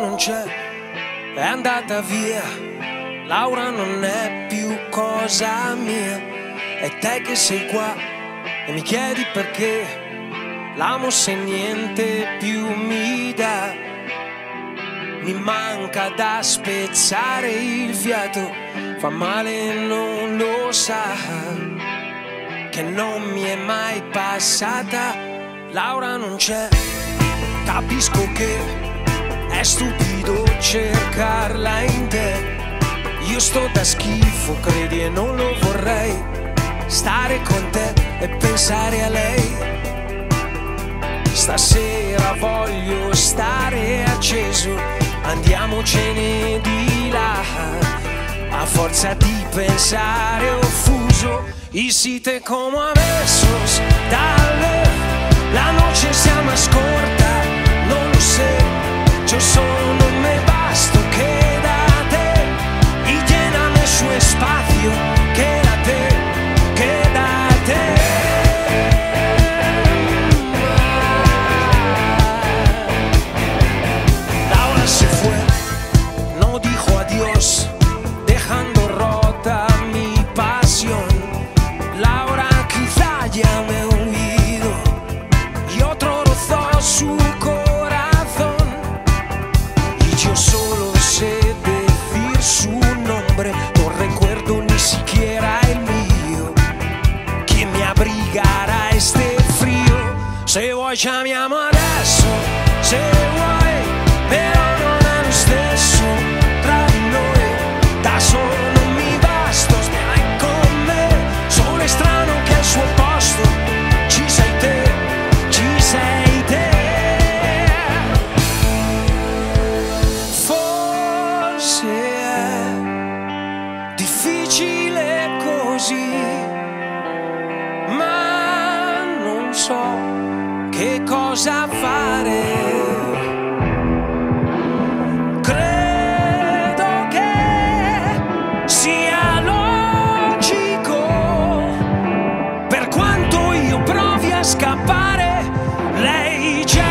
non c'è, è andata via. Laura non è più cosa mia. È te che sei qua e mi chiedi perché l'amo se niente più mi dà. Mi manca da spezzare il fiato, fa male non lo sa, che non mi è mai passata. Laura non c'è, capisco che è stupido cercarla in te. Io sto da schifo, credi, e non lo vorrei, stare con te e pensare a lei. Stasera voglio stare acceso, andiamocene di là, a forza di pensare ho fuso y si te como a besos, tal vez la noche sea más corta, no lo sé, yo solo no me basto, quédate y lléname su espacio, quédate, quédate. Laura se fue, no dijo adiós, dejando rota mi pasión. Laura quizá ya me olvidó y otro rozó su corazón. Y yo solo sé decir su nombre, no recuerdo ni siquiera el mío. ¿Quién me abrigará este frío? Se vuoi chiamiamo adesso, se vuoi, però non è lo stesso tra di noi. Da solo non mi basto, stai con me, solo è strano che al suo posto ci sei te, ci sei te. Forse è difficile così, ma non so che cosa fare. Credo che sia logico, per quanto io provi a scappare, lei c'è.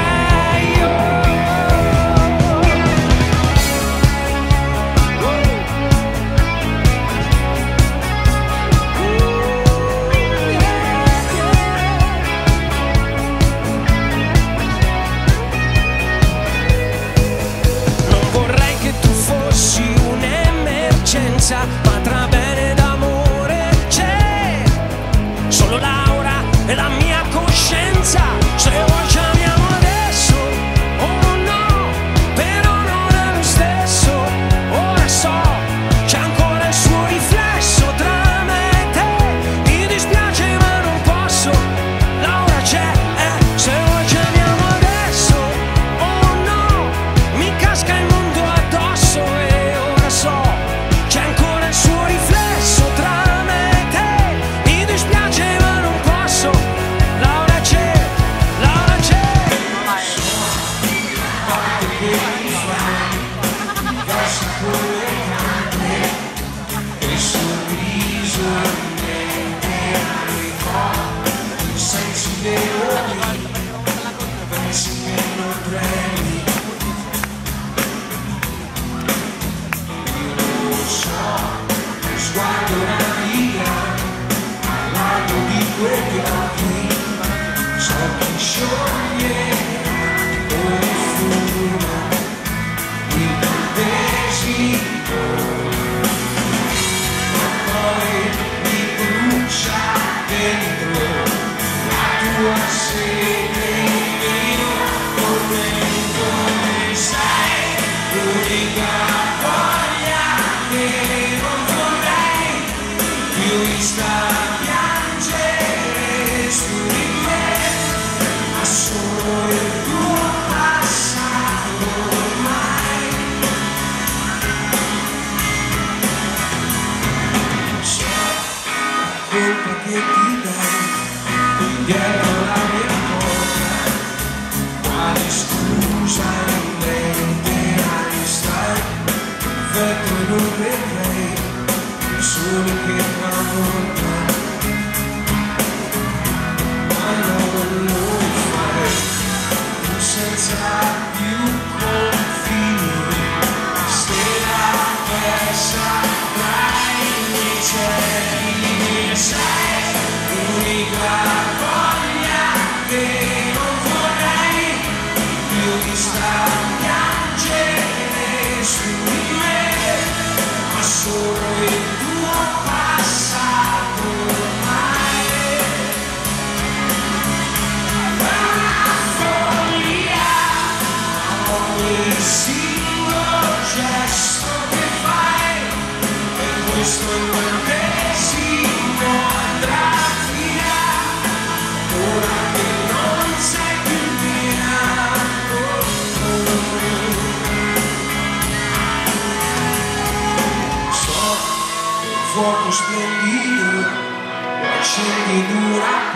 Ma tra bene ed amore c'è solo Laura e la mia coscienza. Se vuoi chiamiamo adesso, oh no, però non è lo stesso. Ora so, c'è ancora il suo riflesso tra me e te. Mi dispiace ma non posso, Laura c'è, se vuoi chiamiamo adesso, oh no, mi casca il mondo addosso e ora so, c'è ancora il suo riflesso tra me e te. Mi dispiace ma non posso, Laura c'è, Laura c'è. Il sorriso niente ricordo, il senso dei occhi, pensi che non prendi. Sguardo la via, all'alto di quegli occhi, so chi scioglie come fumo il desidero, ma poi mi brucia dentro la tua sete in vino, come sai, l'unica voglia che vista piangere su di me, ma solo il tuo passato ormai. So la colpa che ti dai, indietro la mia porta, quale scusa in mente hai stai, perfetto e non vedrei, solo che tramonta, ma non lo fai, senza più confini.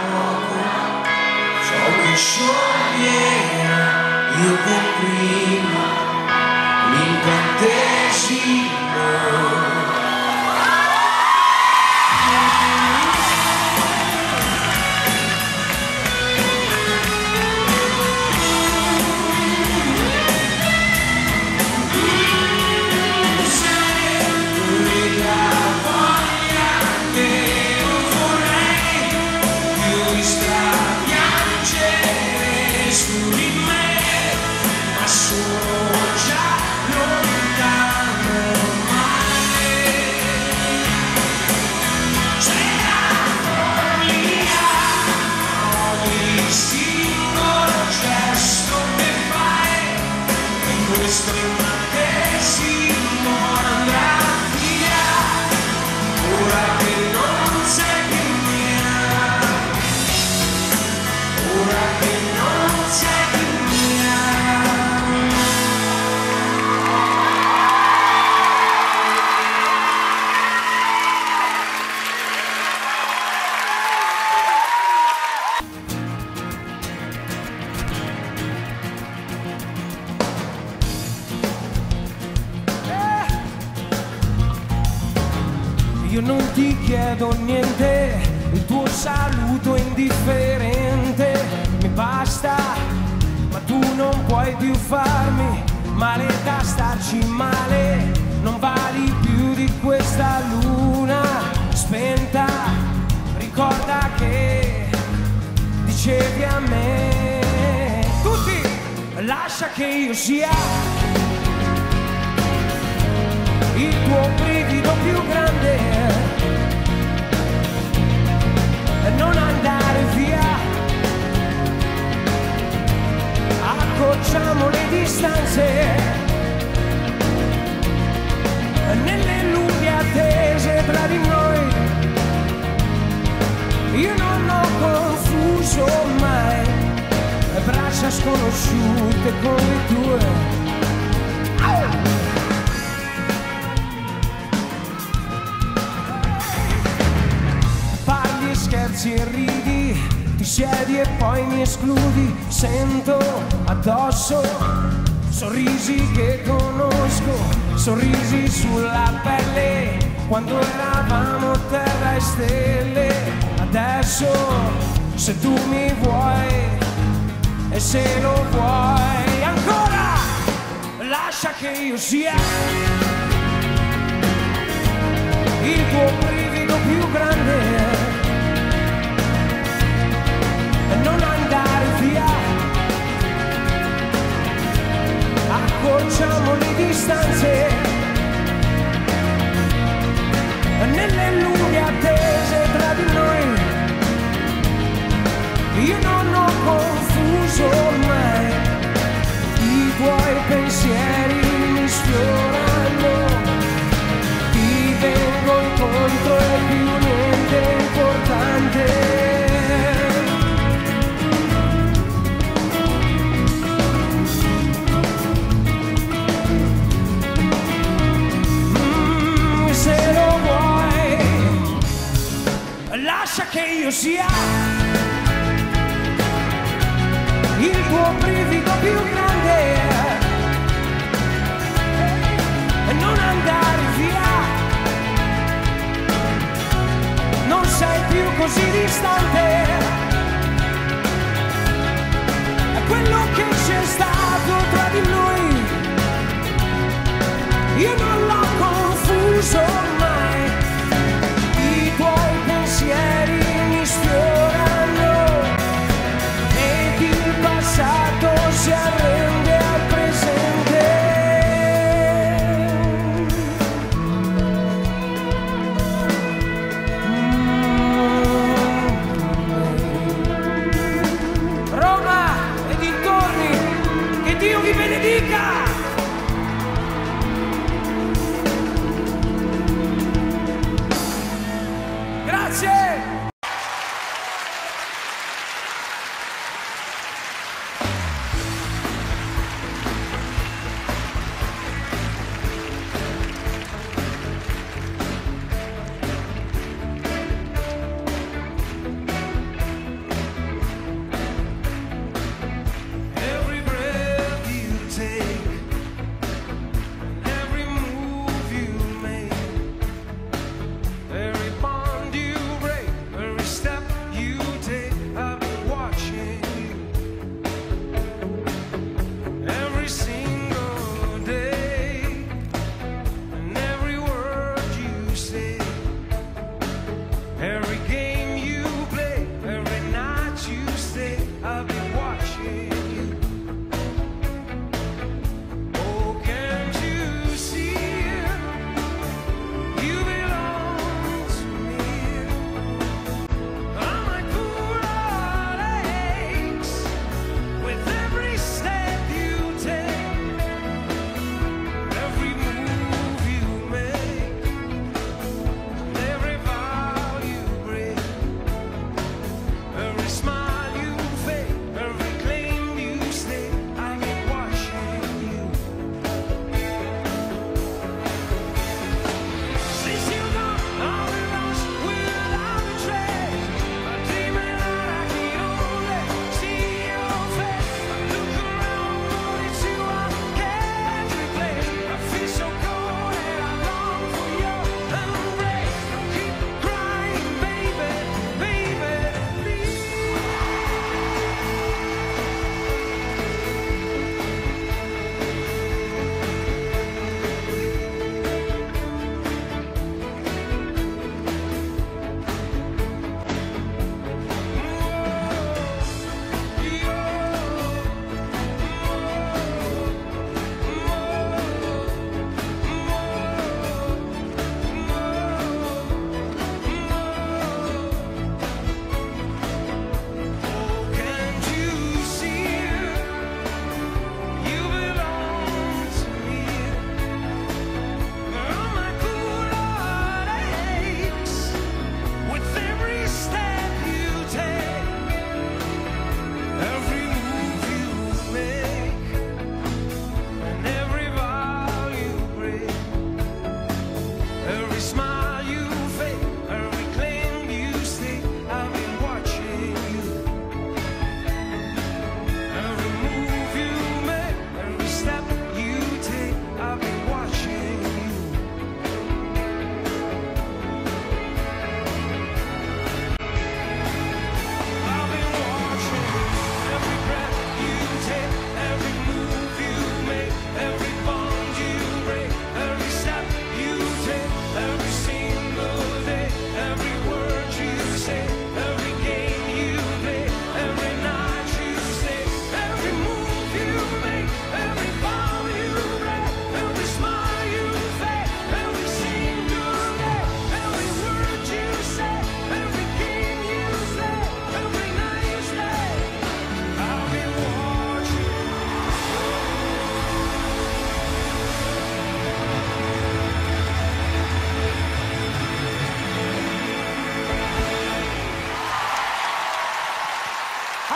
fuoco, ciò che scioglierà, io comprimo l'incantesimo. Io non ti chiedo niente, il tuo saluto è indifferente, mi basta, ma tu non puoi più farmi male da starci male, non vali più di questa luna spenta, ricorda che dicevi a me, tutti, lascia che io sia il tuo brivido più grande e non andare via, accorciamo le distanze nelle lunghe attese tra di noi, io non ho confuso mai braccia sconosciute con le tue. Scherzi e ridi, ti siedi e poi mi escludi, sento addosso sorrisi che conosco, sorrisi sulla pelle, quando eravamo terra e stelle, adesso se tu mi vuoi e se lo vuoi ancora, lascia che io sia il tuo brivido più grande. Non andare via, accorciamo le distanze nelle lunghe attese tra di noi, io non ho confuso mai, i tuoi pensieri mi sfiorano, ti vengo incontro e più niente importante. Lascia che io sia il tuo brivido più grande e non andare via, non sei più così distante, è quello che c'è stato tra di noi, io non l'ho confuso mai, i tuoi pensieri mi sfiorano ed il passato si arrende al presente.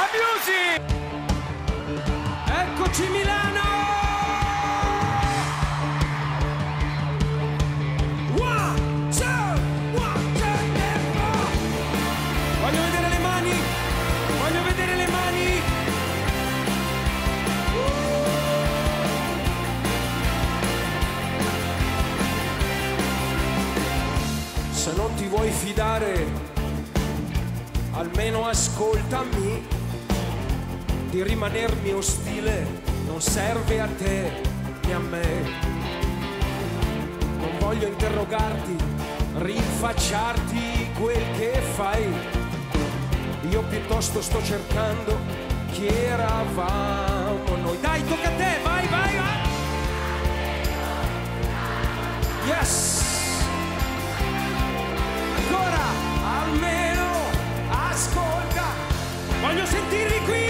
Music! Eccoci Milano! One, two, voglio vedere le mani! Voglio vedere le mani! Se non ti vuoi fidare, almeno ascoltami. Di rimanermi ostile non serve a te né a me. Non voglio interrogarti, rinfacciarti quel che fai. Io piuttosto sto cercando chi eravamo noi. Dai, tocca a te, vai, vai, vai! Yes! Ancora, almeno ascolta, voglio sentirvi qui,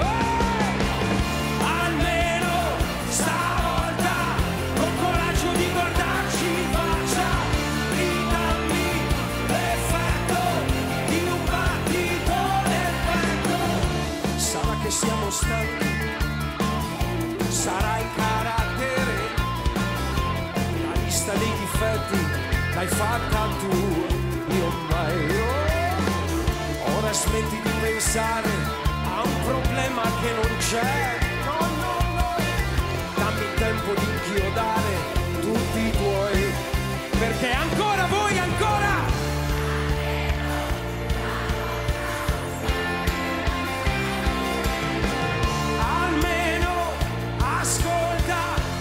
almeno stavolta, con coraggio di guardarci in faccia, ridammi l'effetto di un battito nel petto. Sarà che siamo stanchi, sarà il carattere, la lista dei difetti l'hai fatta tu. Ora smetti di pensare a un problema che non c'è. No, no, no. Dammi il tempo di inchiodare tutti i tuoi. Perché ancora voi, ancora! Almeno ascolta.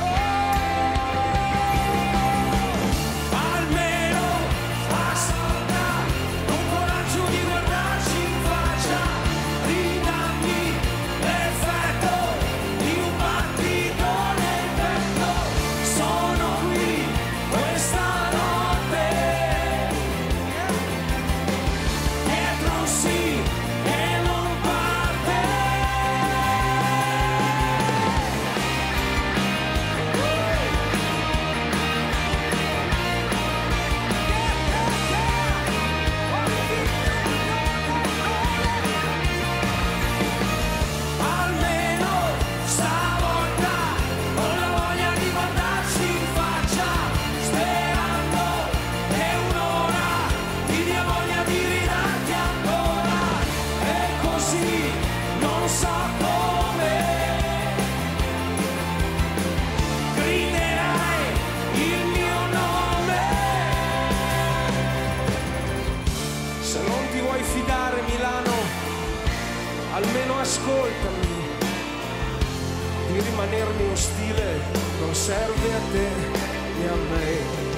Almeno ascoltami, di rimanermi ostile non serve a te né a me.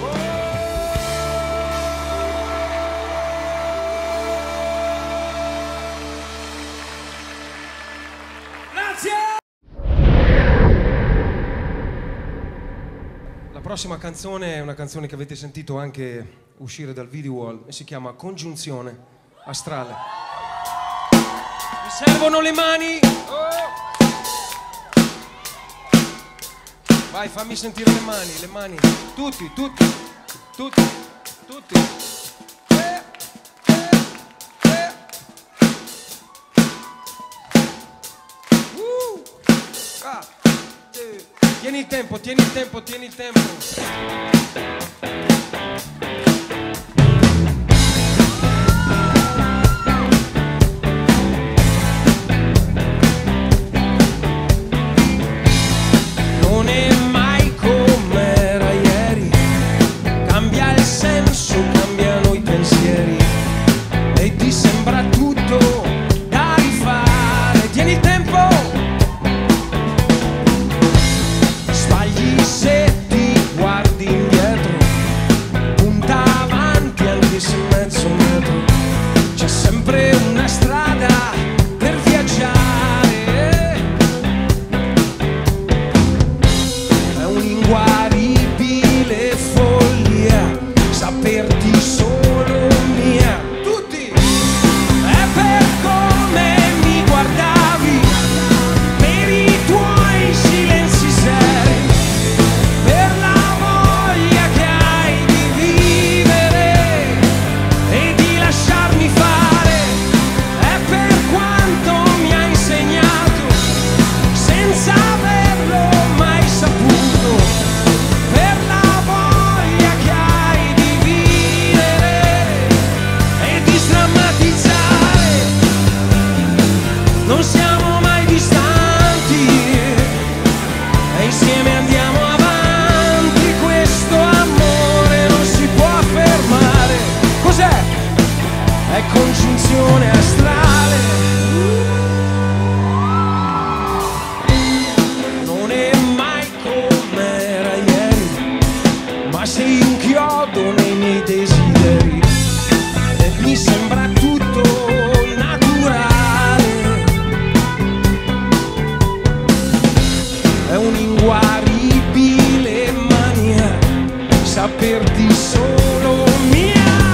Grazie! La prossima canzone è una canzone che avete sentito anche uscire dal video e si chiama Congiunzione Astrale. Mi servono le mani. Vai, fammi sentire le mani. Tutti. Tieni il tempo. Non è mai come era ieri, cambia il senso, cambiano i pensieri e ti sembra tutto da rifare. Tieni il tempo, sbagli se ti guardi indietro, punta non siamo mai distanti e insieme andiamo avanti, questo amore non si può fermare. Cos'è? È congiunzione astrale. Non è mai come era ieri, ma sei un chiodo nei miei desideri e mi sembra tutto naturale. È un'inguaribile mania saperti solo mia.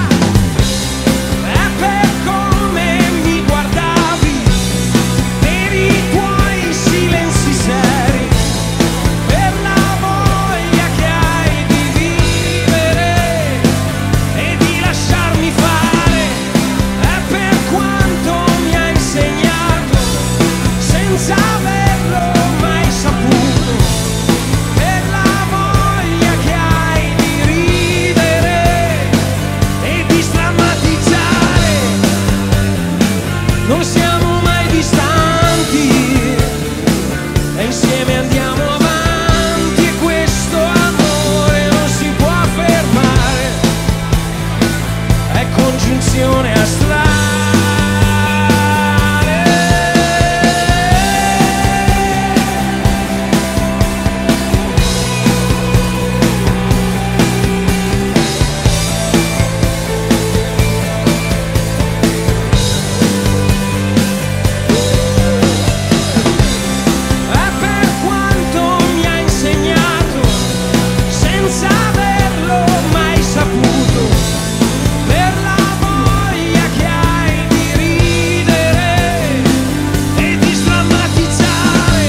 È per come mi guardavi, per i tuoi silenzi seri, per la voglia che hai di vivere e di lasciarmi fare. È per quanto mi hai insegnato senza averlo mai saputo, per la voglia che hai di ridere e di strammatizzare. Non siamo mai distanti e insieme andiamo avanti, e questo amore non si può fermare. È congiunzione astrale. È per quanto mi hai insegnato senza averlo mai saputo, per la voglia che hai di ridere e di strammatizzare.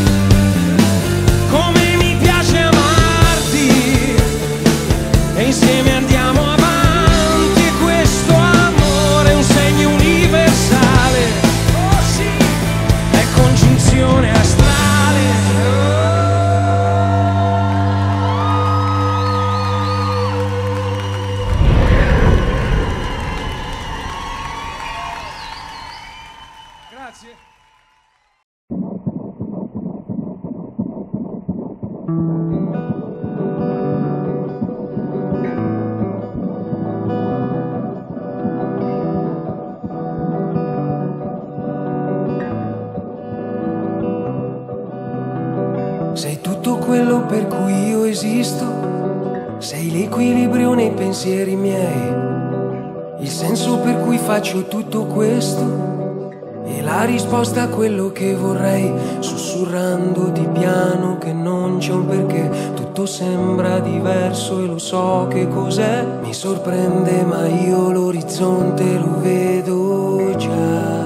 Come mi piace amarti e insieme andiamo avanti, e questo amore è un segno universale. Oh sì, è congiunzione astrale. Grazie. Sei tutto quello per cui io esisto, sei l'equilibrio nei pensieri miei, il senso per cui faccio tutto questo e la risposta a quello che vorrei, sussurrandoti piano che non c'è un perché, tutto sembra diverso e lo so che cos'è, mi sorprende ma io l'orizzonte lo vedo già.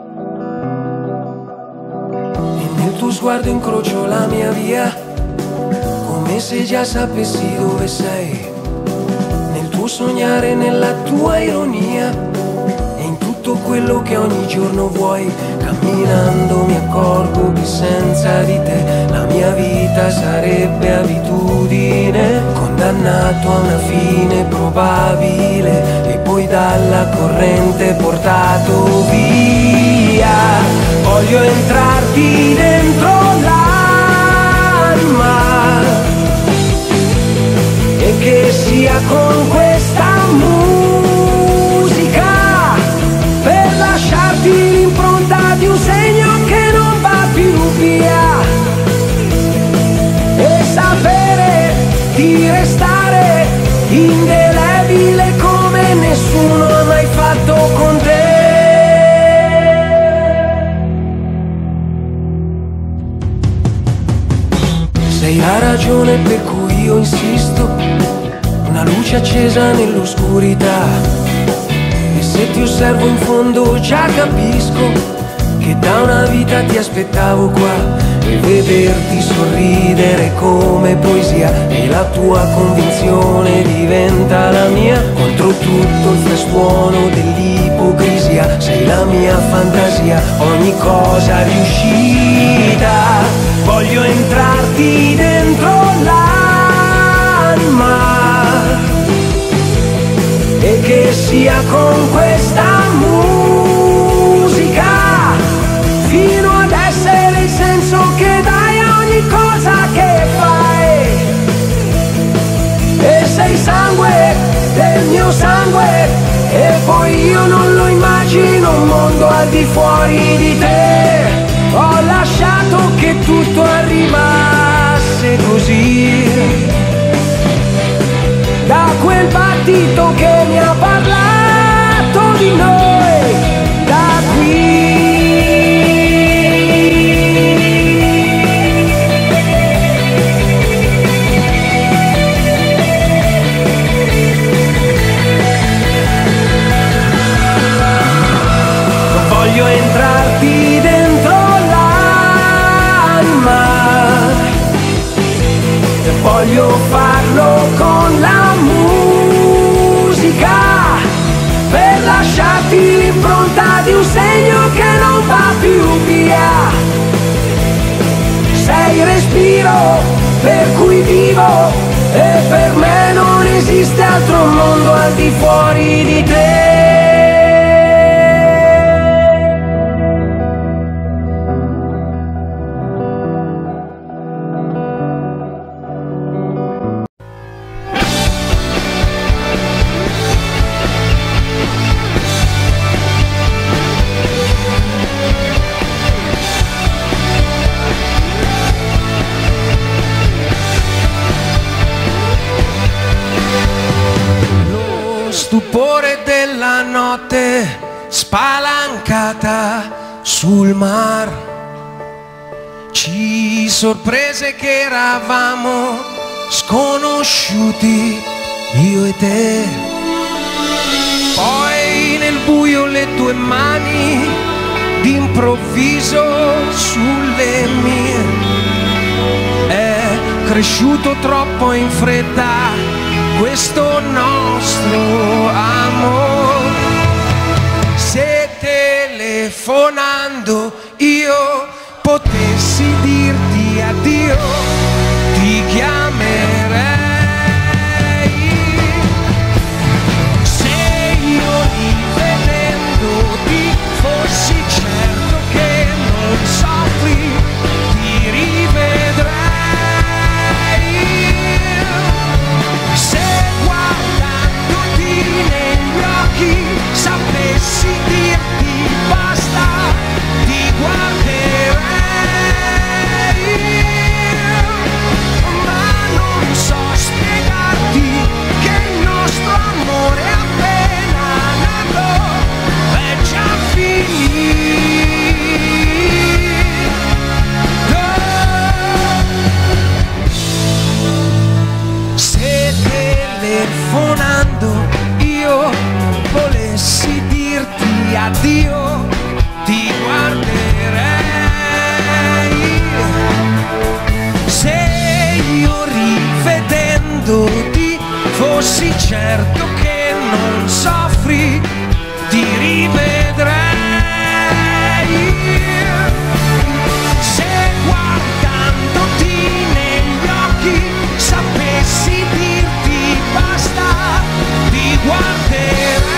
Nel tuo sguardo incrocio la mia via, come se già sapessi dove sei. Nel tuo sognare, nella tua ironia, e in tutto quello che ogni giorno vuoi. Camminando mi accorgo che senza di te la mia vita sarebbe abitudine, condannato a una fine probabile e poi dalla corrente portato via. Voglio entrarti dentro l'anima e che sia con questa musica per lasciarti l'impronta di un segno che non va più via e sapere di restare indelebile come nessuno ha mai fatto con te. Sei la ragione per cui io insisto, una luce accesa nell'oscurità. E se ti osservo in fondo già capisco che da una vita ti aspettavo qua. E vederti sorridere come poesia e la tua convinzione diventa la mia. Contro tutto il frastuono dell'ipocrisia sei la mia fantasia, ogni cosa riuscita. Voglio entrarti dentro l'anima e che sia con questa musica no, io non lo immagino un mondo al di fuori di te. Ho lasciato che tutto arrivasse così, da quel battito che mi ha parlato di noi, da qui. Non voglio entrarti dentro l'anima, voglio farlo con la musica, per lasciarti l'impronta di un segno che non va più via. Sei il respiro per cui vivo, e per me non esiste altro mondo al di fuori di te. Stupore della notte spalancata sul mar ci sorprese che eravamo sconosciuti, io e te. Poi nel buio le tue mani d'improvviso sulle mie. È cresciuto troppo in fretta questo nostro amore. Se telefonando io potessi dirti addio, ti chiamerei. Se io rivedendoti fossi certo che non soffri, ti rivedrei. Sapessi dirti basta, ti guarderei, ma non so spiegarti che il nostro amore appena nato è già finito. Se telefonando io volessi dirti addio, ti guarderei. Se io rivedendoti fossi certo che non soffri, ti rivedrei. Se guardandoti negli occhi sapessi dirti basta, ti guarderei.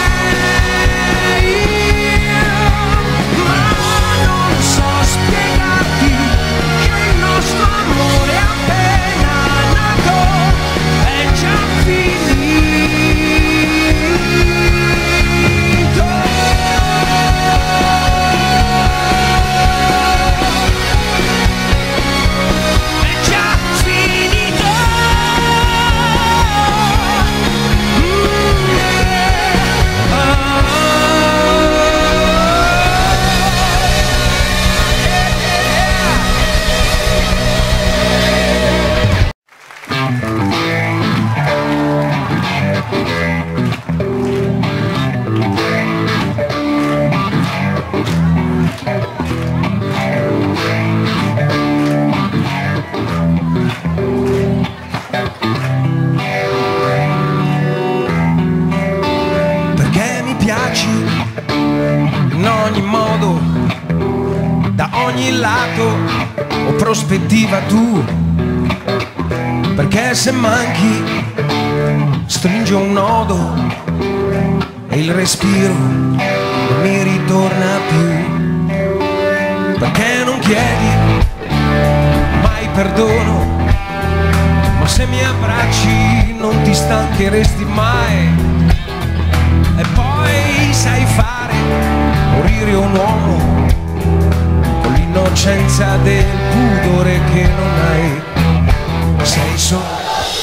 In ogni modo, da ogni lato o prospettiva tu, perché se manchi stringe un nodo e il respiro non mi ritorna più, perché non chiedi mai perdono, ma se mi abbracci non ti stancheresti mai. E poi sai fare morire un uomo con l'innocenza del pudore che non hai. Sei solo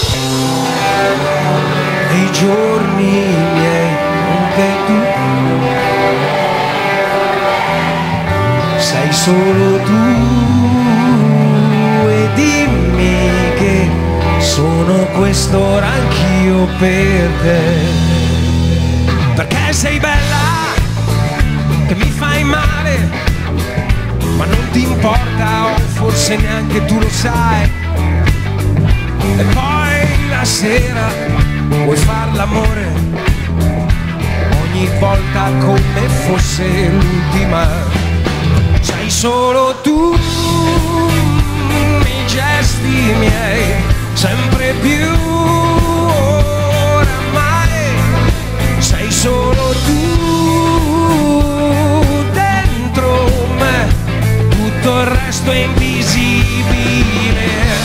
nei giorni miei, anche tu. Sei solo tu e dimmi che sono quest'ora anch'io per te. Perché sei bella, che mi fai male, ma non ti importa o forse neanche tu lo sai. E poi la sera vuoi far l'amore ogni volta come fosse l'ultima. Sei solo tu, i gesti miei, sempre più oramai. Sei solo tu dentro me, tutto il resto è invisibile.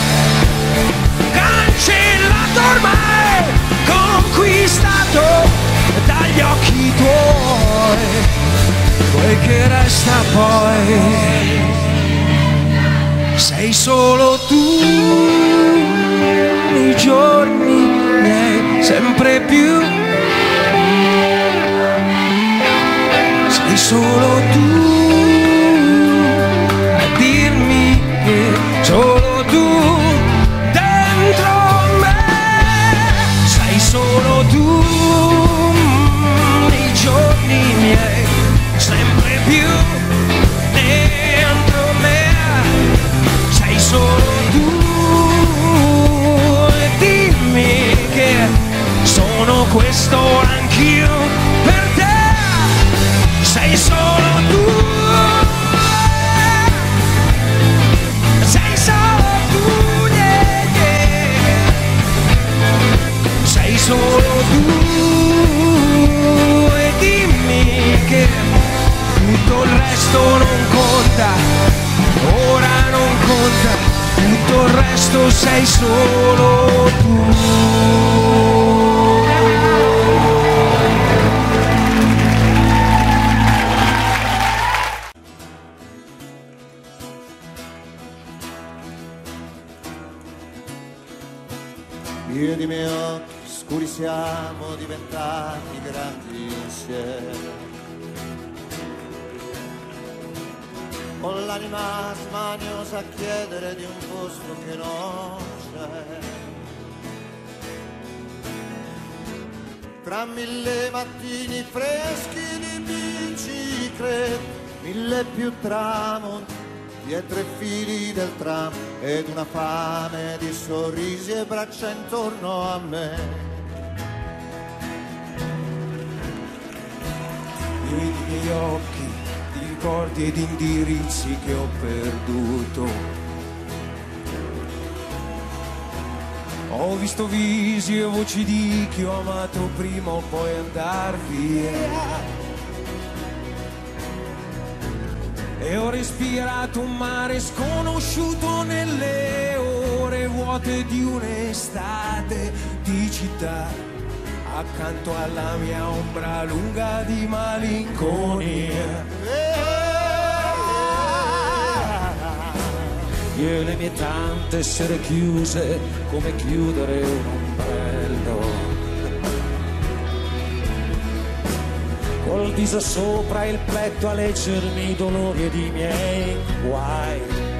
Cancellato ormai, conquistato dagli occhi tuoi, quel che resta poi. Sei solo tu, i giorni miei, sempre più. Sei solo tu a dirmi che solo tu dentro me. Sei solo tu, i giorni miei, sempre più dentro me. Sei solo tu e dimmi che sono questo anch'io per te. Sei solo tu, sei solo tu, yeah, yeah. Sei solo tu e dimmi che tutto il resto non conta, ora non conta, tutto il resto sei solo tu. Io ed i miei occhi scuri siamo diventati grandi insieme, con l'anima smaniosa a chiedere di un posto che non c'è. Tra mille mattini freschi di biciclette, mille più tramonti, dietro i fili del tram ed una fame di sorrisi e braccia intorno a me. Io i miei occhi, di ricordi ed indirizzi che ho perduto. Ho visto visi e voci di chi ho amato prima o poi andar via. E ho respirato un mare sconosciuto nelle ore vuote di un'estate di città, accanto alla mia ombra lunga di malinconia. Io e le mie tante sere chiuse come chiudere un ombrello, col viso sopra il petto a leggermi i dolori ed i miei guai.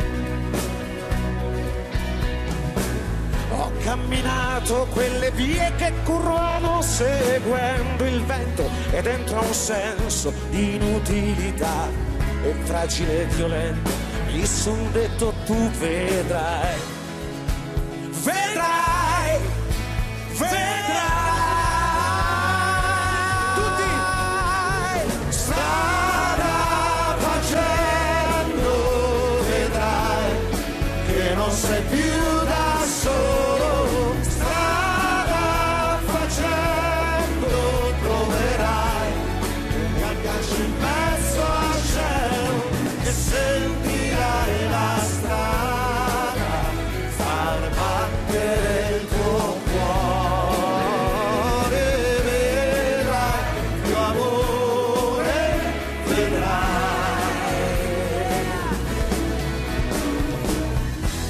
Ho camminato quelle vie che curvano seguendo il vento e dentro un senso di inutilità e fragile e violento mi son detto tu vedrai, vedrai, vedrai. Non sei più da solo, strada facendo troverai un aggancio in mezzo al cielo e sentirai la strada far battere il tuo cuore, vedrai più amore.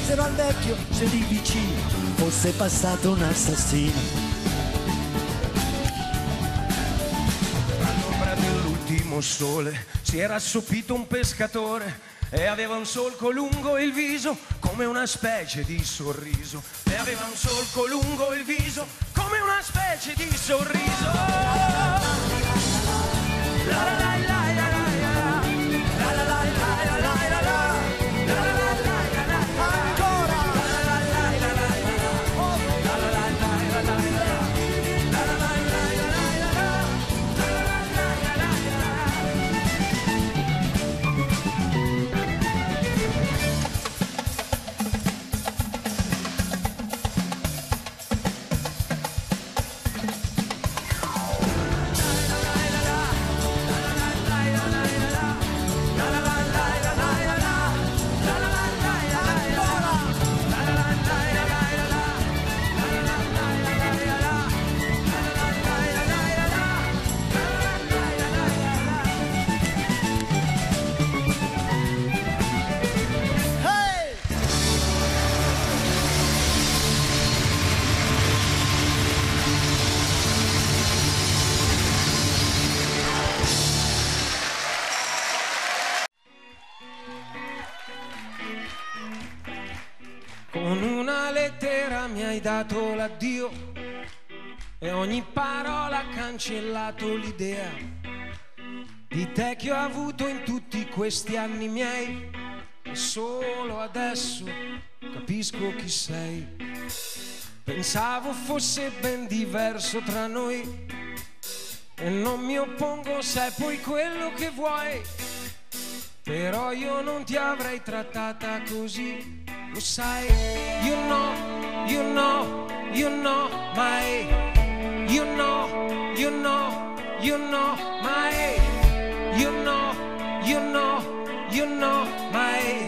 chiesero al vecchio se lì vicino fosse passato un assassino. All'ombra dell'ultimo sole si era assopito un pescatore e aveva un solco lungo il viso come una specie di sorriso. E aveva un solco lungo il viso come una specie di sorriso. La la la la la la la la la la la la la la. Con una lettera mi hai dato l'addio e ogni parola ha cancellato l'idea di te che ho avuto in tutti questi anni miei, e solo adesso capisco chi sei. Pensavo fosse ben diverso tra noi e non mi oppongo se è poi quello che vuoi, però io non ti avrei trattata così. Lo sai, you know, you know, you know my, you know, you know, you know my, you know, you know, you know my.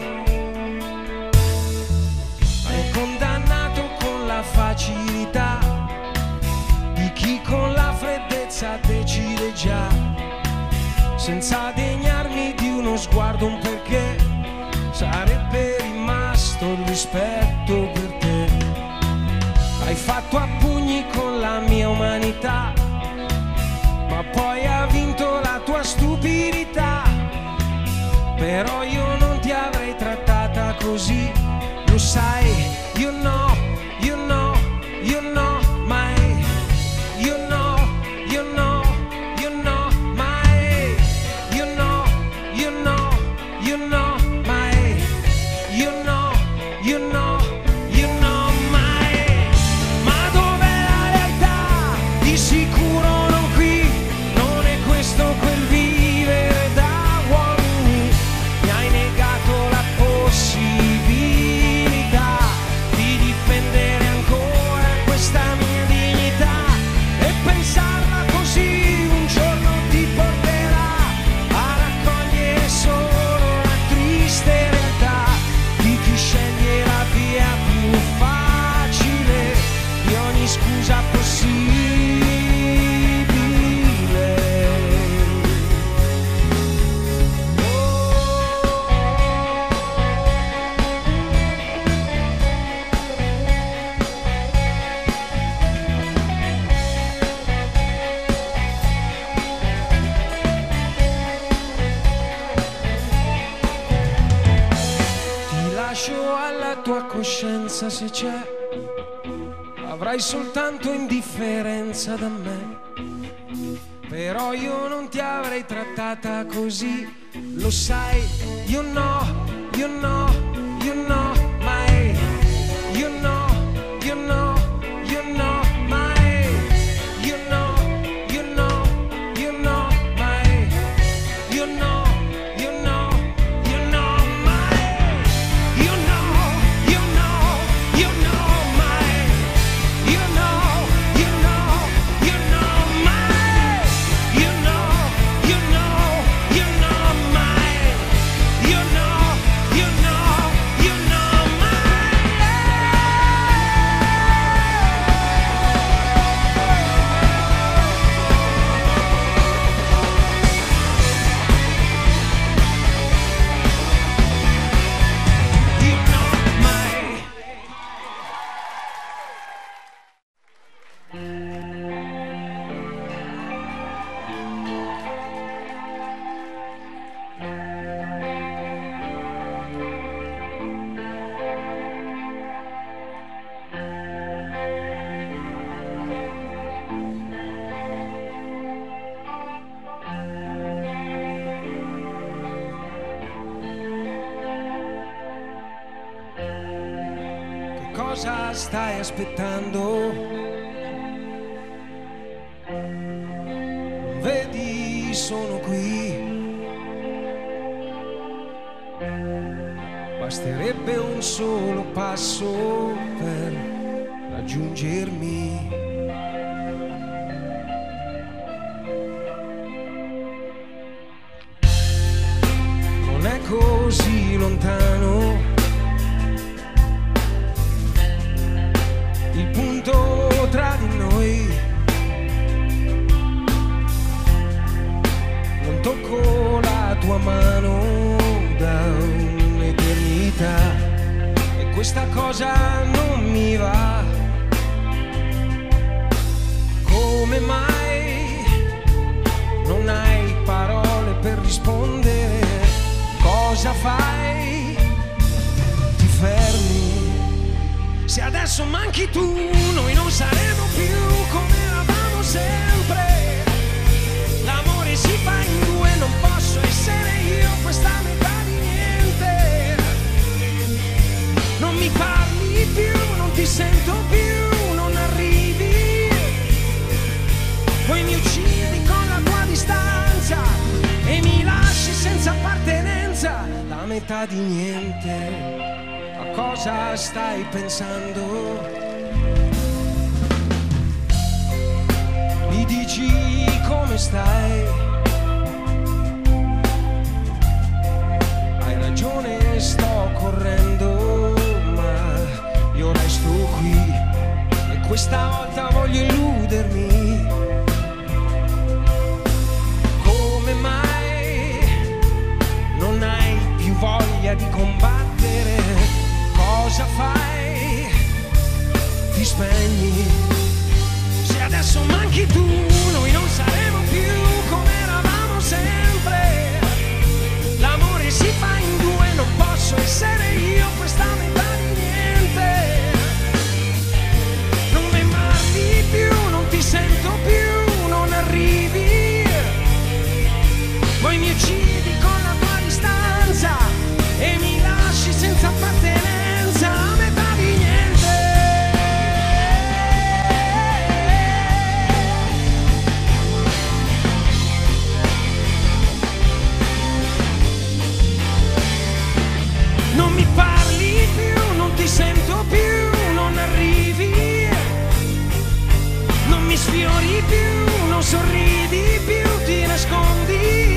Hai condannato con la facilità di chi con la freddezza decide già, senza degnarmi di uno sguardo, un perché sarebbe rimasto il rispetto per te. Hai fatto a pugni con la mia umanità, ma poi ha vinto la tua stupidità. Però io non ti avrei trattata così, lo sai, you know, you know, you know my, you know, you know, you know my, you know, you know, you know my. You know, you know, you know my. Ma dov'è la realtà? Di sicuro non qui, non è questo quel vivere da uomini. Mi hai negato la possibilità di difendere ancora questa mia dignità, e pensarla così un giorno ti porterà a raccogliere solo la triste realtà di chi sceglie la via più facile di ogni scusa possibile. Ti lascio alla tua coscienza se c'è, avrai soltanto indifferenza da me, però io non ti avrei trattata così, lo sai, you know, you know, you know my, you know, you know, you know my, you know, you know, you know my, you know, you know, you know my, you know, you know, you know my, you know, you know, you know my, you know, you know, you know my, you know, you know. cosa stai aspettando? Vedi, sono qui. Basterebbe un solo passo per raggiungermi. Non è così lontano il punto tra di noi. Non tocco la tua mano da un'eternità e questa cosa non mi va. Come mai non hai parole per rispondere? Cosa fai? Ti fermi? Se adesso manchi tu, noi non saremo più come eravamo sempre. L'amore si fa in due, non posso essere io questa metà di niente. Non mi parli più, non ti sento più, non arrivi. Poi mi uccidi con la tua distanza e mi lasci senza appartenenza, la metà di niente. A cosa stai pensando? Mi dici come stai? Hai ragione, sto correndo, ma io resto qui e questa volta voglio illudermi. Come mai non hai più voglia di combattere? Cosa fai? Ti spegni. Se adesso manchi tu, noi non saremo più come eravamo sempre. L'amore si fa in due, non posso essere io questa metà di niente. Non mi guardi più, non ti sento più, non arrivi. Poi mi uccidi con la tua distanza e mi lasci senza appartenenza, a metà di niente. Non mi parli più, non ti sento più, non arrivi. Non mi sfiori più, non sorridi più, ti nascondi.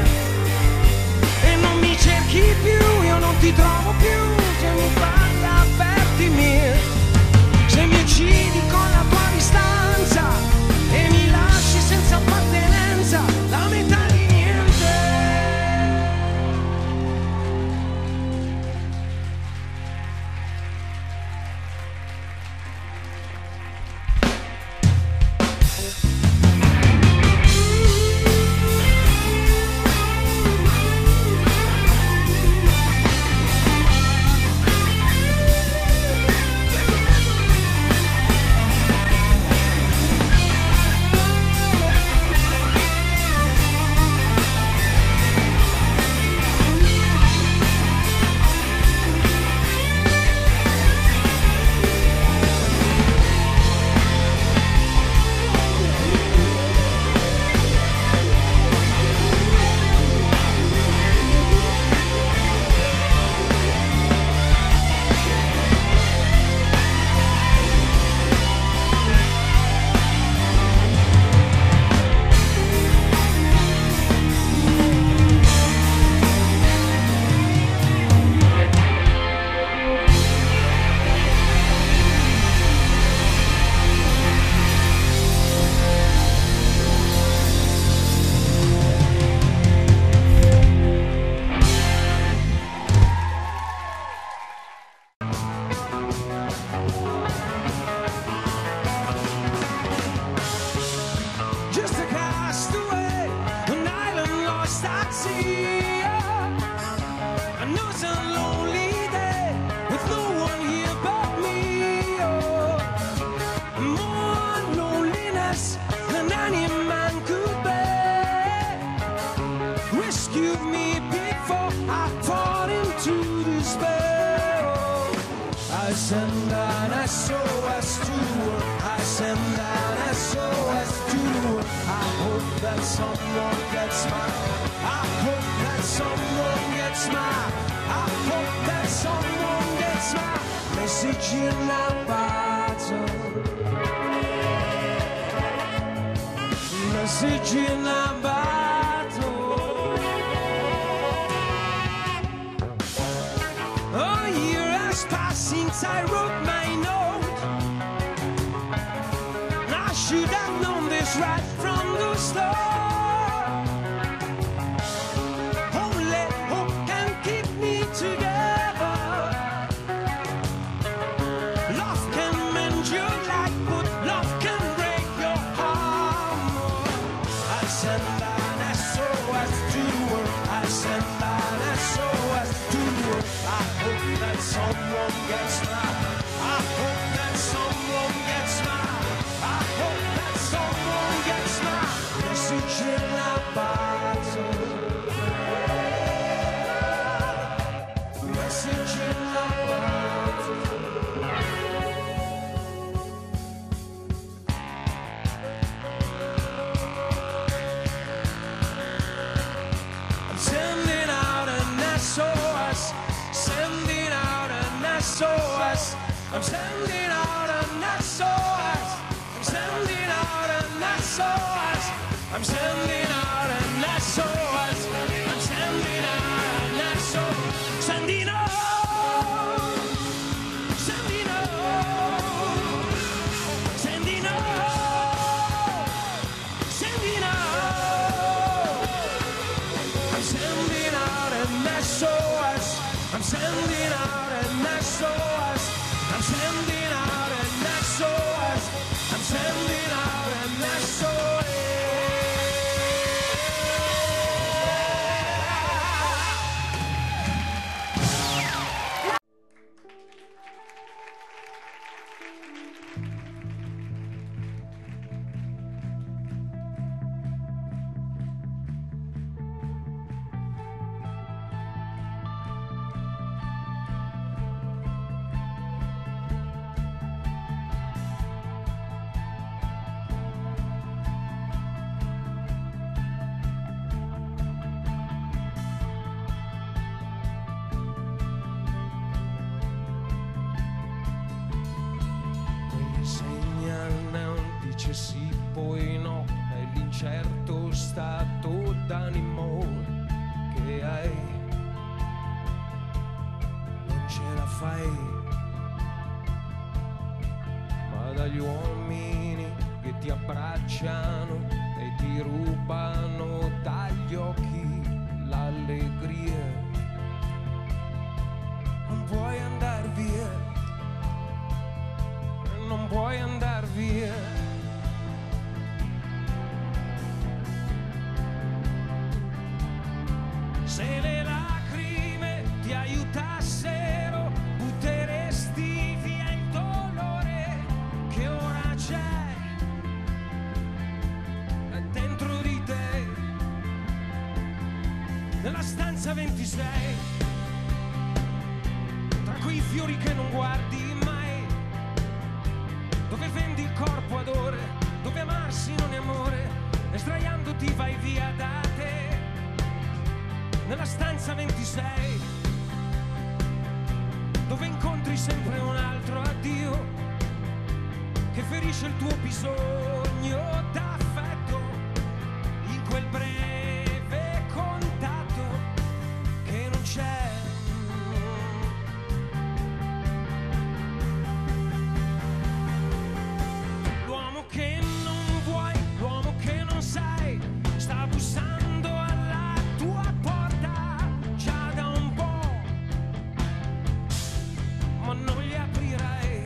E non mi cerchi più, io non ti trovo più. Se mi parla, avvertimi. Se mi uccidi con la tua distanza e mi lasci senza appartenenza, la metà di niente. send an SOS to the world. I send an SOS to the world. I hope that someone gets mine. I hope that someone gets mine. I hope that someone gets my message in a bottle. Message in a bottle. A year has passed since I wrote my note. I should have known this right from the start. Only hope can keep me together. Love can mend your life, but love can break your heart. I send an SOS to the world. I send an SOS to the world. I hope that someone gets mine. I hope that someone gets mine. I hope that someone gets mine. Message in a bottle. Message in a bottle. I'm sending out an SOS. Sending out an SOS. I'm sending out an SOS. I'm sending out an SOS. I'm sending out an SOS. I'm sending out an SOS. Sending out. Sending out. Sending out. Sending out. I'm sending out an SOS. I'm sending out an SOS. I'm sending out an SOS. I'm sending out an SOS. Dice sì, poi no, è l'incerto stato d'animo che hai. Non ce la fai, ma dagli uomini che ti abbracciano e ti rubano dagli occhi l'allegria. Non puoi andar via, non puoi andar via. Se le lacrime ti aiutassero, butteresti via il dolore che ora c'è dentro di te, nella stanza 26, tra quei fiori che non guardi mai, dove vendi il corpo ad ore, dove amarsi non è amore, e sdraiandoti vai via da te. Nella stanza 26, dove incontri sempre un altro addio che ferisce il tuo bisogno d'affetto, in quel breve contatto che non c'è. L'uomo che non vuoi, l'uomo che non sai, sta bussando alla tua porta già da un po', ma non gli aprirai.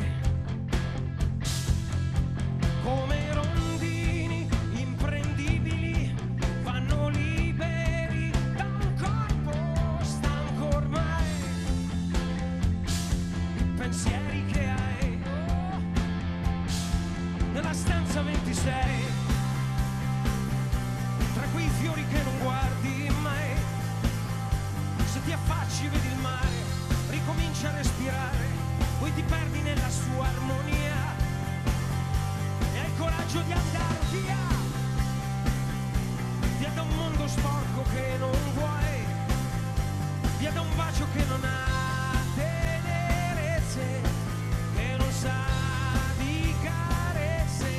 Come rondini imprendibili vanno liberi da un corpo stanco ormai. I pensieri che hai nella stanza 26, tra quei fiori che non guardi mai, se ti affacci vedi il mare, ricomincia a respirare poi ti perdi nella sua armonia e hai il coraggio di andare via da un mondo sporco che non vuoi, via da un bacio che non ha tenerezze, che non sa di carezze.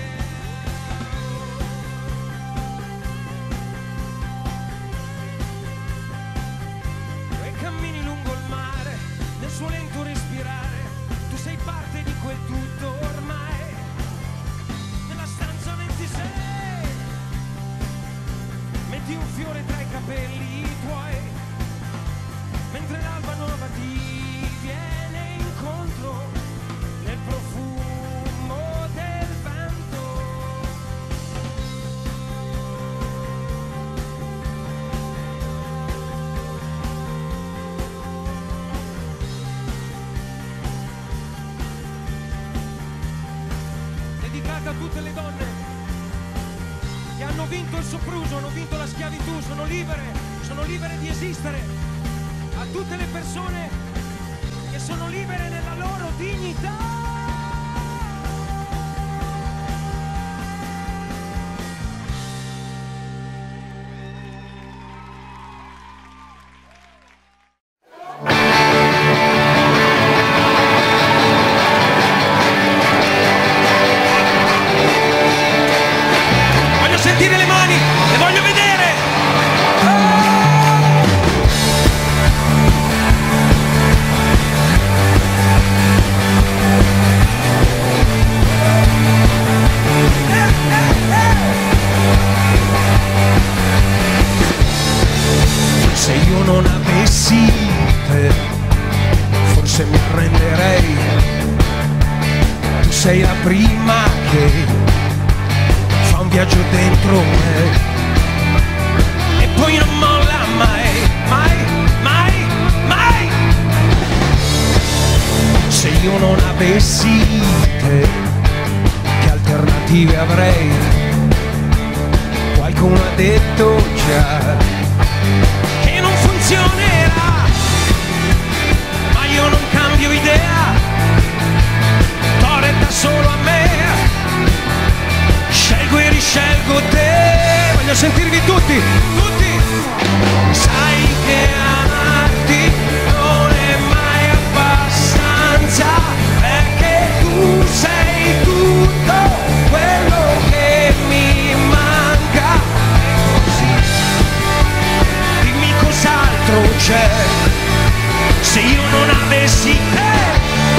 E cammini lungo il mare, nel suo lento respirare, tu sei parte di quel tutto ormai, nella stanza 26. Metti un fiore tra i capelli tuoi, mentre l'alba nuova ti viene incontro nel profumo del vento. Dedicata a tutte le donne che hanno vinto il sopruso, hanno vinto la schiavitù, sono libere di esistere, a tutte le persone che sono libere nella loro dignità. Sentire le mani, le voglio vedere! Se io non avessi te, forse mi arrenderei. Tu sei la prima che fa un viaggio dentro me e poi non molla mai, mai, mai, mai. Se io non avessi te, che alternative avrei? Qualcuno ha detto già che non funzionerà, ma io non cambio idea, t'ho retta solo a me. Scelgo e riscelgo te, voglio sentirvi tutti, tutti. Sai che amarti non è mai abbastanza, perché tu sei tutto quello che mi manca. Così, dimmi cos'altro c'è, se io non avessi te.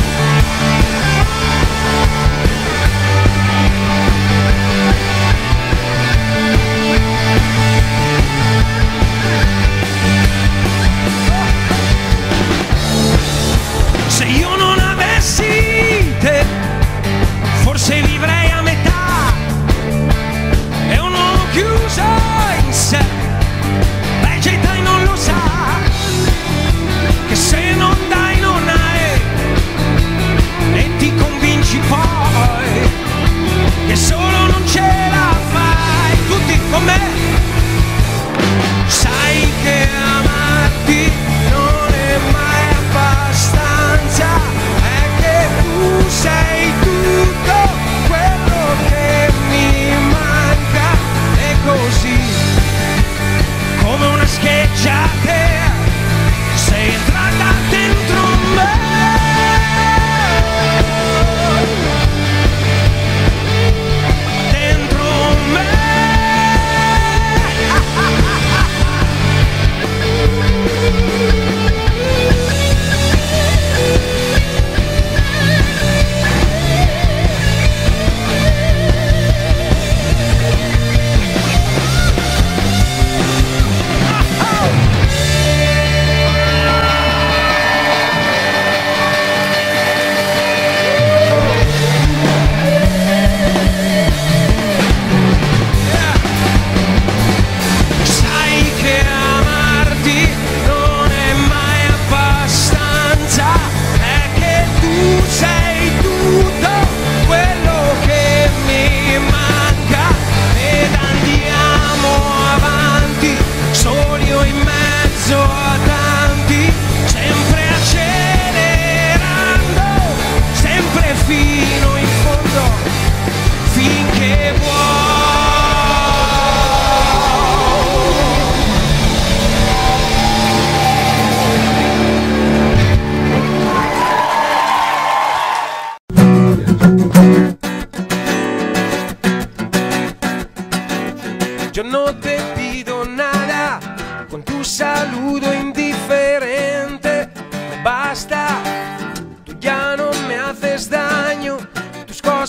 Se io non avessi te, forse vivrei a metà, è un uomo chiuso in sé, legge e dai non lo sa, che se non dai non hai,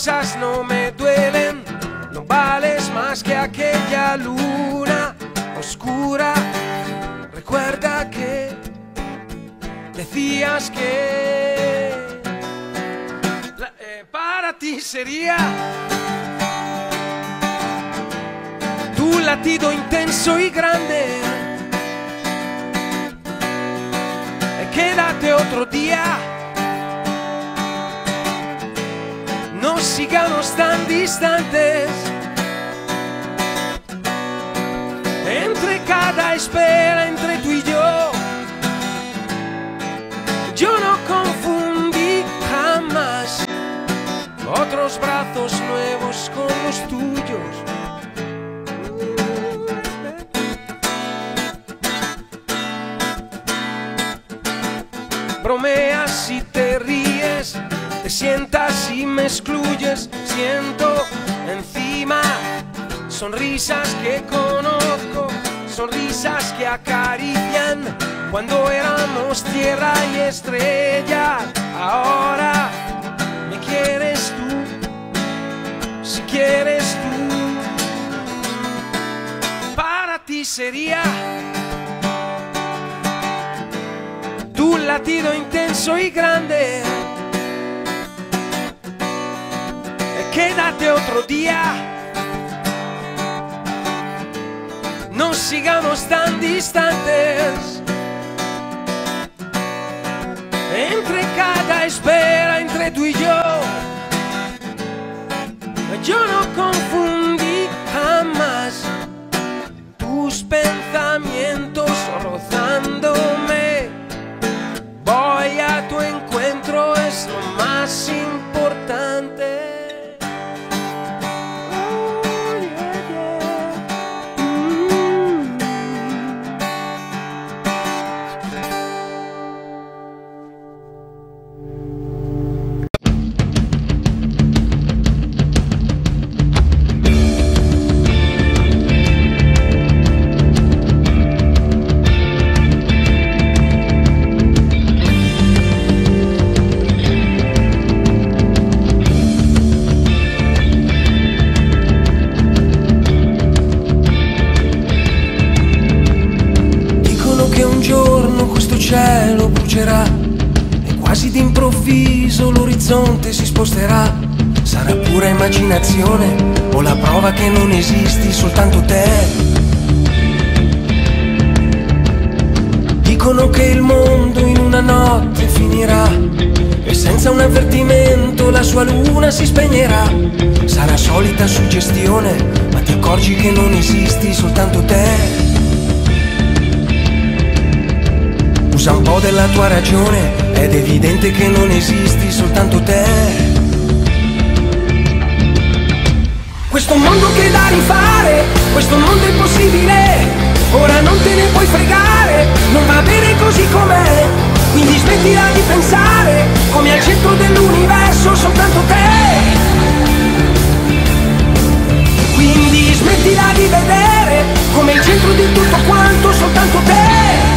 cosas no me duelen, no vales más que aquella luna oscura. Recuerda que decías que para ti sería tu latido intenso y grande. Quédate otro día, no sigamos tan distantes. Entre cada espera, entre tú y yo no confundí jamás otros brazos nuevos con los tuyos. Bromeas y te ríes, te sientas y me excluyes. Siento encima sonrisas que conozco, sonrisas que acarician cuando éramos tierra y estrella. Ahora me quieres tú, si quieres tú, para ti sería tu latido intenso y grande. Quédate otro día, no sigamos tan distantes. Entre cada espera, entre tú y yo no confundí jamás tus pensamientos rozándome. Voy a tu encuentro, es lo más importante. Cielo brucerà e quasi d'improvviso l'orizzonte si sposterà. Sarà pura immaginazione o la prova che non esisti, soltanto te. Dicono che il mondo in una notte finirà e senza un avvertimento la sua luna si spegnerà. Sarà solita suggestione, ma ti accorgi che non esisti, soltanto te. Usa un po' della tua ragione, ed è evidente che non esisti, soltanto te. Questo mondo che da rifare, questo mondo è impossibile, ora non te ne puoi fregare, non va bene così com'è, quindi smettila di pensare, come al centro dell'universo soltanto te. Quindi smettila di vedere, come il centro di tutto quanto soltanto te.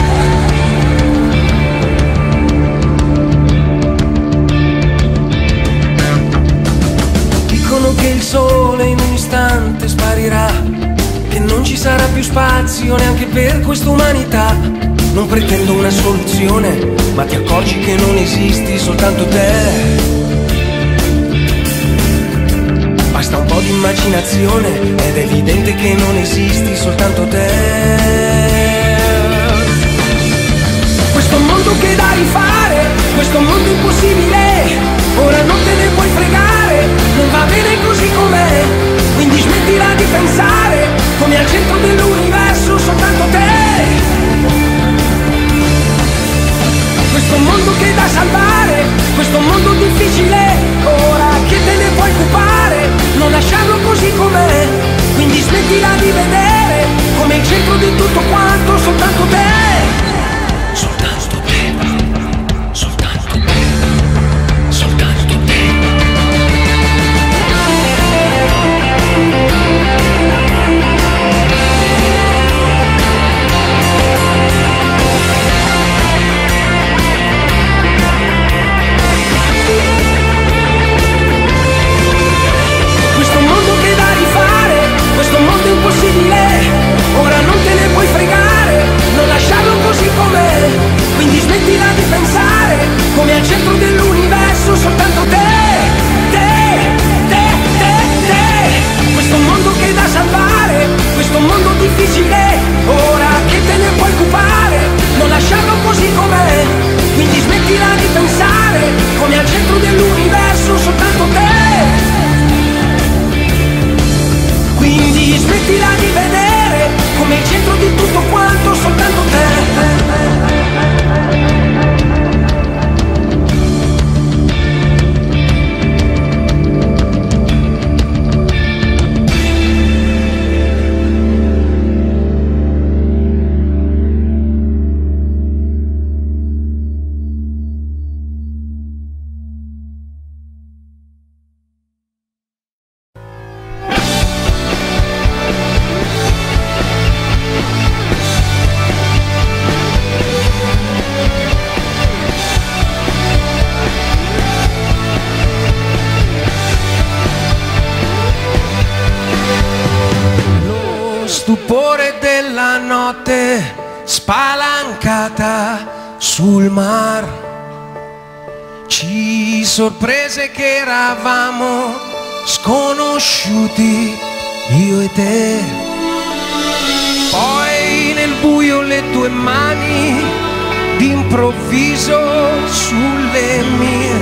Che il sole in un istante sparirà, che non ci sarà più spazio neanche per quest'umanità. Non pretendo una soluzione, ma ti accorgi che non esisti, soltanto te. Basta un po' di immaginazione ed è evidente che non esisti, soltanto te. Questo mondo che da rifare, questo mondo impossibile, ora non te ne puoi fregare, non va bene così com'è, quindi smettila di pensare, come al centro dell'universo soltanto te. Questo mondo che da salvare, questo mondo difficile, ora che te ne puoi occupare, non lasciarlo così com'è, quindi smettila di vedere, come il centro di tutto quanto soltanto te. Soltanto te, soltanto te, soltanto te. al centro dell'universo soltanto te. Questo mondo che è da salvare, questo mondo difficile, ora che te ne puoi occupare, non lasciarlo così com'è. Quindi smettila di pensare come al centro dell'universo soltanto te. Quindi smettila di vedere come il centro di tutto quanto soltanto te. Stupore della notte spalancata sul mar, ci sorprese che eravamo sconosciuti io e te. Poi nel buio le tue mani d'improvviso sulle mie.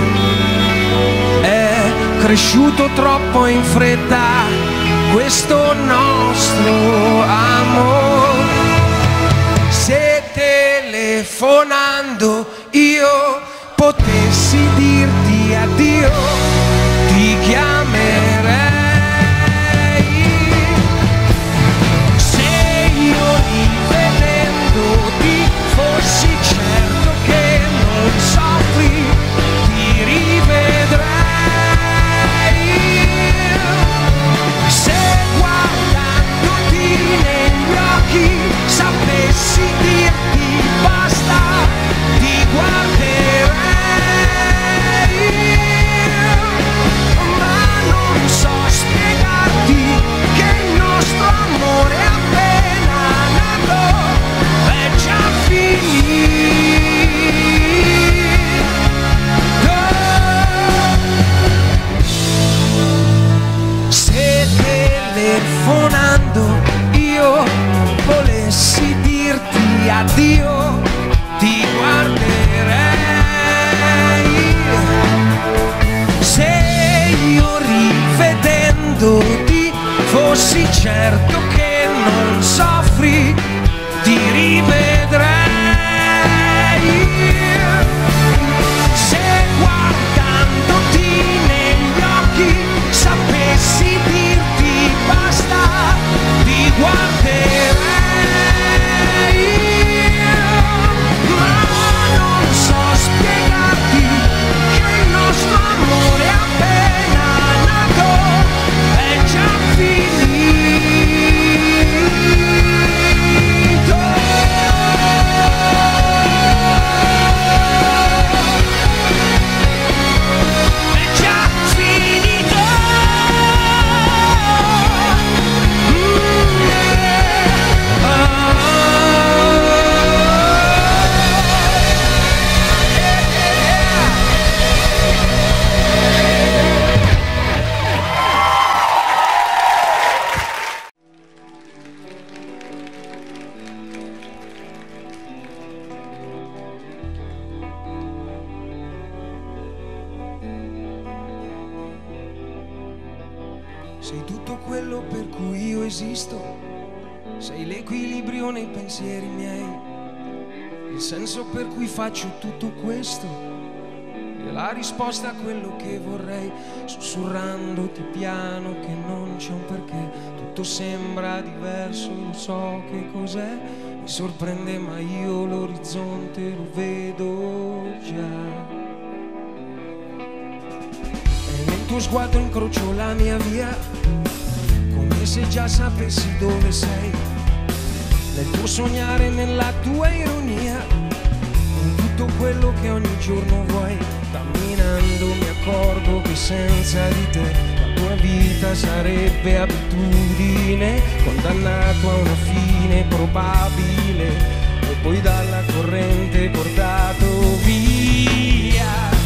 È cresciuto troppo in fretta questo nostro amore. Se telefonando io potessi dirti addio, ti chiamerei. Se io rivedendoti fossi certo che non soffri, ti rivedrei. Sapessi dirti basta, ti guarderei, ma non so spiegarti che il nostro amore è appena nato, è già finito. Se telefonando io volessi dirti addio, ti guarderei. Se io rivedendoti fossi certo che non soffri, ti rivedrei. Se guardandoti negli occhi sapessi dirti basta, ti guarderei. Sei tutto quello per cui io esisto, sei l'equilibrio nei pensieri miei, il senso per cui faccio tutto questo, e la risposta a quello che vorrei, sussurrandoti piano che non c'è un perché, tutto sembra diverso, lo so che cos'è, mi sorprende ma io l'orizzonte lo vedo già. Nel tuo sguardo incrocio la mia via, come se già sapessi dove sei, nel tuo sognare, nella tua ironia, in tutto quello che ogni giorno vuoi. Camminando mi accorgo che senza di te la tua vita sarebbe abitudine, condannato a una fine probabile, e poi dalla corrente portato via.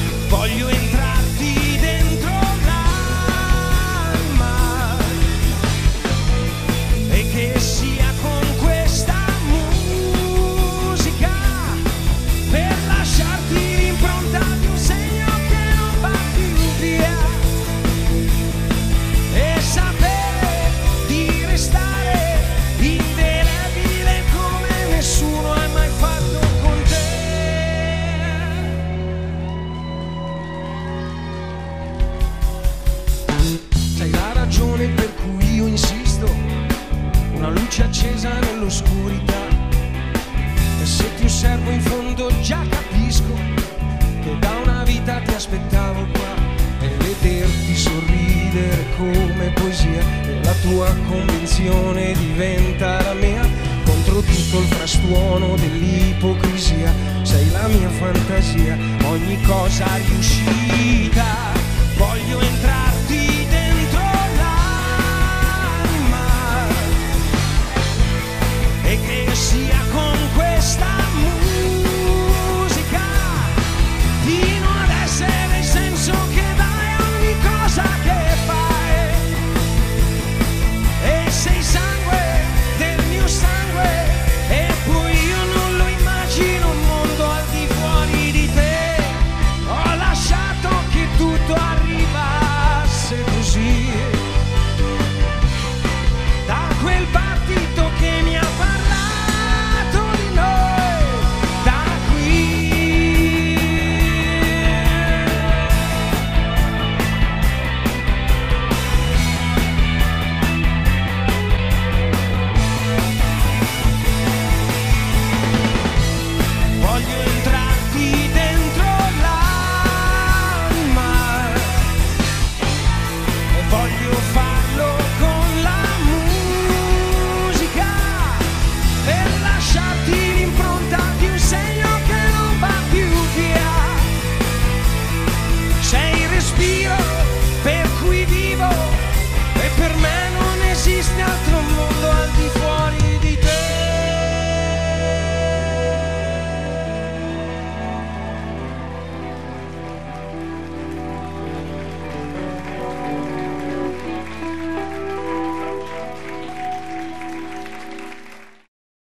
già capisco che da una vita ti aspettavo qua e vederti sorridere come poesia e la tua convinzione diventa la mia contro tutto il frastuono dell'ipocrisia sei la mia fantasia ogni cosa riuscita